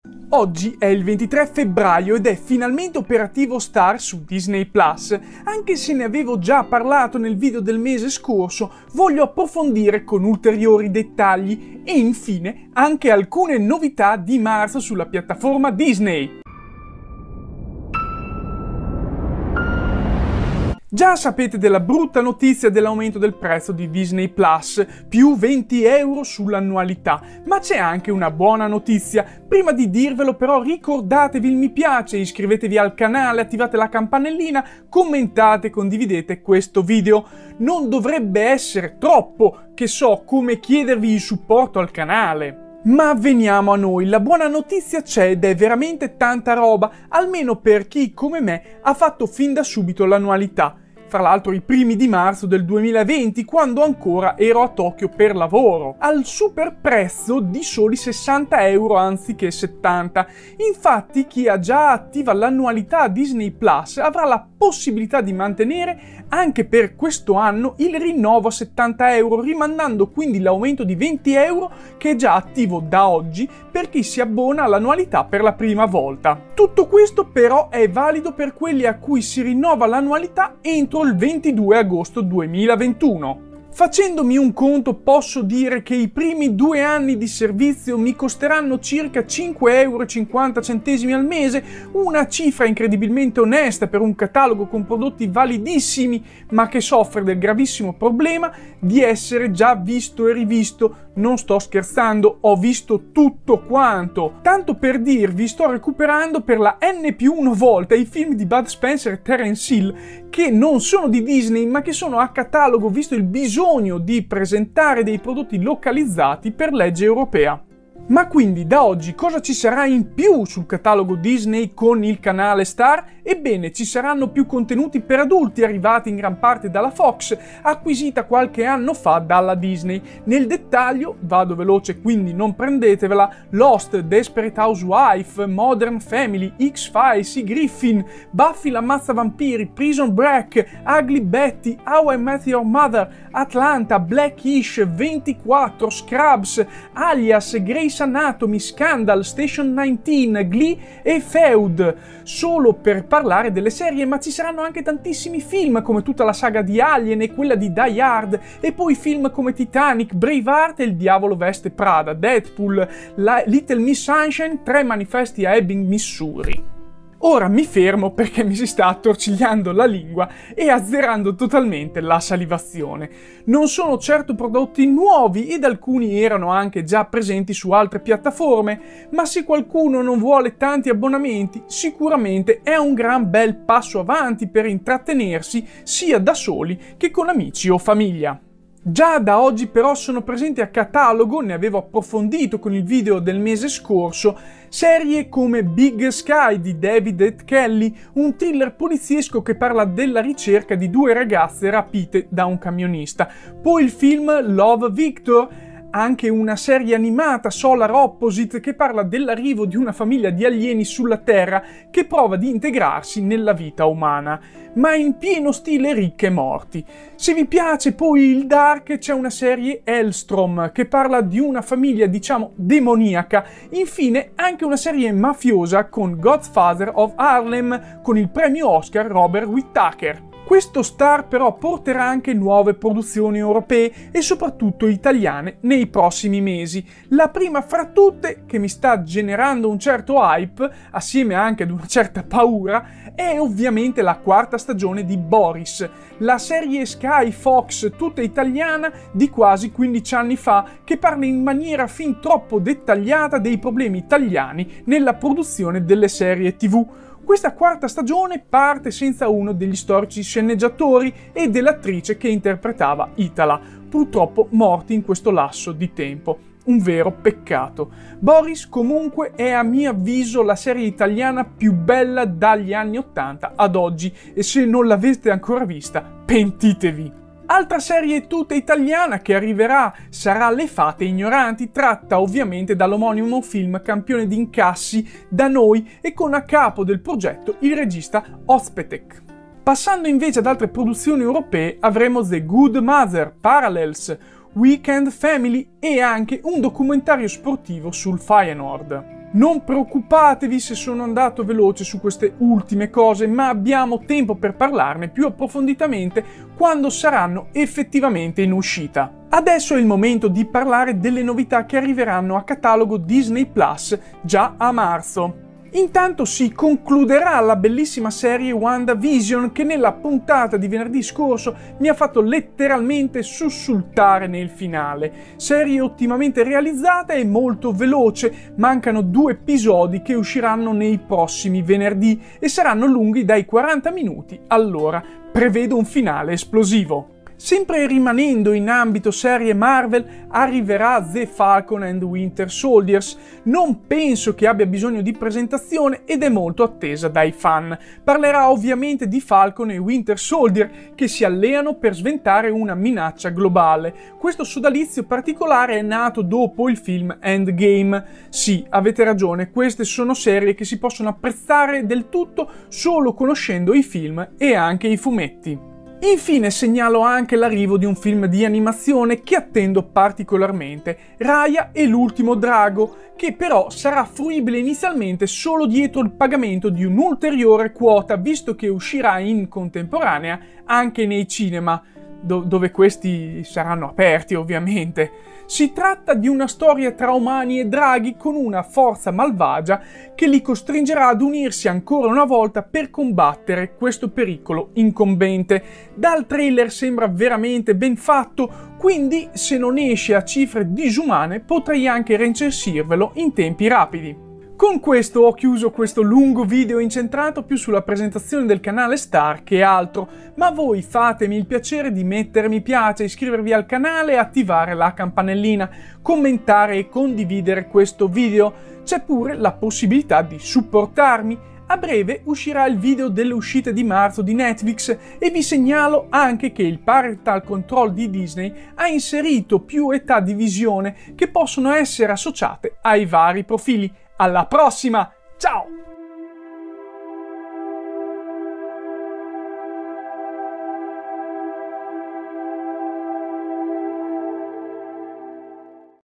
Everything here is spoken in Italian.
Oggi è il 23 febbraio ed è finalmente operativo Star su Disney+. Anche se ne avevo già parlato nel video del mese scorso, voglio approfondire con ulteriori dettagli e infine anche alcune novità di marzo sulla piattaforma Disney. Già sapete della brutta notizia dell'aumento del prezzo di Disney+, più 20 euro sull'annualità, ma c'è anche una buona notizia. Prima di dirvelo però ricordatevi il mi piace, iscrivetevi al canale, attivate la campanellina, commentate e condividete questo video. Non dovrebbe essere troppo che so come chiedervi il supporto al canale. Ma veniamo a noi, la buona notizia c'è ed è veramente tanta roba, almeno per chi come me ha fatto fin da subito l'annualità. Fra l'altro i primi di marzo del 2020, quando ancora ero a Tokyo per lavoro, al super prezzo di soli 60 euro anziché 70. Infatti chi ha già attiva l'annualità Disney Plus avrà la possibilità di mantenere anche per questo anno il rinnovo a 70 euro, rimandando quindi l'aumento di 20 euro che è già attivo da oggi per chi si abbona all'annualità per la prima volta. Tutto questo però è valido per quelli a cui si rinnova l'annualità entro il 22 agosto 2021. Facendomi un conto posso dire che i primi 2 anni di servizio mi costeranno circa 5,50 euro al mese, una cifra incredibilmente onesta per un catalogo con prodotti validissimi, ma che soffre del gravissimo problema di essere già visto e rivisto. Non sto scherzando, ho visto tutto quanto. Tanto per dirvi, sto recuperando per la n+1 volta i film di Bud Spencer e Terence Hill, che non sono di Disney, ma che sono a catalogo visto il bisogno di presentare dei prodotti localizzati per legge europea. Ma quindi da oggi cosa ci sarà in più sul catalogo Disney con il canale Star? Ebbene, ci saranno più contenuti per adulti arrivati in gran parte dalla Fox, acquisita qualche anno fa dalla Disney. Nel dettaglio, vado veloce quindi non prendetevela, Lost, Desperate Housewife, Modern Family, X-Files, I Griffin, Buffy l'ammazza vampiri, Prison Break, Ugly Betty, How I Met Your Mother, Atlanta, Blackish, 24, Scrubs, Alias, Grey's Anatomy, Scandal, Station 19, Glee e Feud, solo per parlare delle serie, ma ci saranno anche tantissimi film come tutta la saga di Alien e quella di Die Hard, e poi film come Titanic, Braveheart e Il diavolo veste Prada, Deadpool, Little Miss Sunshine, 3 manifesti a Ebbing, Missouri. Ora mi fermo perché mi si sta attorcigliando la lingua e azzerando totalmente la salivazione. Non sono certo prodotti nuovi ed alcuni erano anche già presenti su altre piattaforme, ma se qualcuno non vuole tanti abbonamenti, sicuramente è un gran bel passo avanti per intrattenersi sia da soli che con amici o famiglia. Già da oggi però sono presenti a catalogo, ne avevo approfondito con il video del mese scorso, serie come Big Sky di David E. Kelly, un thriller poliziesco che parla della ricerca di 2 ragazze rapite da un camionista. Poi il film Love, Victor, anche una serie animata Solar Opposite che parla dell'arrivo di una famiglia di alieni sulla Terra che prova di integrarsi nella vita umana, ma in pieno stile Rick e Morty. Se vi piace poi il dark, c'è una serie Hellstrom che parla di una famiglia diciamo demoniaca. Infine anche una serie mafiosa con Godfather of Harlem con il premio Oscar Robert Whittaker. Questo Star però porterà anche nuove produzioni europee e soprattutto italiane nei prossimi mesi. La prima fra tutte, che mi sta generando un certo hype, assieme anche ad una certa paura, è ovviamente la 4ª stagione di Boris, la serie Sky Fox tutta italiana di quasi 15 anni fa, che parla in maniera fin troppo dettagliata dei problemi italiani nella produzione delle serie TV. Questa 4ª stagione parte senza uno degli storici sceneggiatori e dell'attrice che interpretava Itala, purtroppo morti in questo lasso di tempo. Un vero peccato. Boris comunque è a mio avviso la serie italiana più bella dagli anni 80 ad oggi e se non l'avete ancora vista, pentitevi! Altra serie tutta italiana che arriverà sarà Le Fate Ignoranti, tratta ovviamente dall'omonimo film campione di incassi da noi e con a capo del progetto il regista Ozpetek. Passando invece ad altre produzioni europee avremo The Good Mother, Parallels, Weekend Family e anche un documentario sportivo sul Feyenoord. Non preoccupatevi se sono andato veloce su queste ultime cose, ma abbiamo tempo per parlarne più approfonditamente quando saranno effettivamente in uscita. Adesso è il momento di parlare delle novità che arriveranno a catalogo Disney Plus già a marzo. Intanto si concluderà la bellissima serie WandaVision che nella puntata di venerdì scorso mi ha fatto letteralmente sussultare nel finale. Serie ottimamente realizzata e molto veloce, mancano 2 episodi che usciranno nei prossimi venerdì e saranno lunghi dai 40 minuti, allora prevedo un finale esplosivo. Sempre rimanendo in ambito serie Marvel, arriverà The Falcon and Winter Soldiers. Non penso che abbia bisogno di presentazione ed è molto attesa dai fan. Parlerà ovviamente di Falcon e Winter Soldier che si alleano per sventare una minaccia globale. Questo sodalizio particolare è nato dopo il film Endgame. Sì, avete ragione, queste sono serie che si possono apprezzare del tutto solo conoscendo i film e anche i fumetti. Infine segnalo anche l'arrivo di un film di animazione che attendo particolarmente, Raya e l'ultimo drago, che però sarà fruibile inizialmente solo dietro il pagamento di un'ulteriore quota, visto che uscirà in contemporanea anche nei cinema, dove questi saranno aperti ovviamente. Si tratta di una storia tra umani e draghi con una forza malvagia che li costringerà ad unirsi ancora una volta per combattere questo pericolo incombente. Dal trailer sembra veramente ben fatto, quindi se non esce a cifre disumane potrei anche recensirvelo in tempi rapidi. Con questo ho chiuso questo lungo video incentrato più sulla presentazione del canale Star che altro, ma voi fatemi il piacere di mettere mi piace, iscrivervi al canale e attivare la campanellina, commentare e condividere questo video. C'è pure la possibilità di supportarmi. A breve uscirà il video delle uscite di marzo di Netflix e vi segnalo anche che il Parental Control di Disney ha inserito più età di visione che possono essere associate ai vari profili. Alla prossima, ciao!